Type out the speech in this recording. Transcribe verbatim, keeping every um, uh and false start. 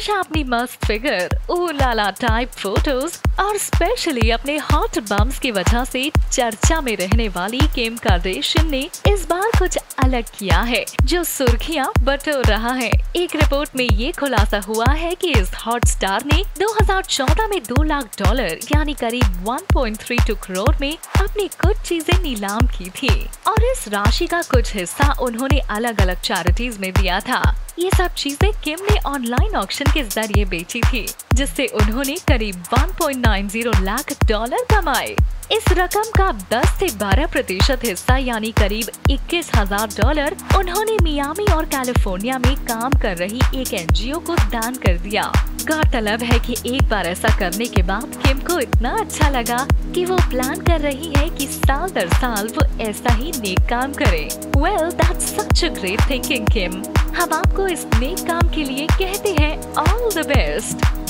हमेशा अपनी मस्त figure, oh la la type photos और स्पेशली अपने हॉट बम्स की वजह से चर्चा में रहने वाली किम कार्दाशियन ने इस बार कुछ अलग किया है जो सुर्खियां बटोर रहा है। एक रिपोर्ट में ये खुलासा हुआ है कि इस हॉट स्टार ने दो हज़ार चौदह में दो लाख डॉलर यानी करीब एक पॉइंट तीन दो करोड़ में अपनी कुछ चीजें नीलाम की थी और इस राशि का कुछ हिस्सा उन्होंने अलग अलग चैरिटीज में दिया था। ये सब चीजें किम ने ऑनलाइन ऑक्शन के जरिए बेची थी, जिससे उन्होंने करीब एक पॉइंट नौ शून्य लाख डॉलर कमाए। इस रकम का दस से बारह प्रतिशत हिस्सा यानी करीब इक्कीस हजार डॉलर उन्होंने मियामी और कैलिफोर्निया में काम कर रही एक एनजीओ को दान कर दिया। गौरतलब है कि एक बार ऐसा करने के बाद किम को इतना अच्छा लगा कि वो प्लान कर रही है कि साल दर साल वो ऐसा ही नेक काम करे। Well, that's such a great thinking Kim. हम आपको इस नेक काम के लिए कहते हैं ऑल द बेस्ट।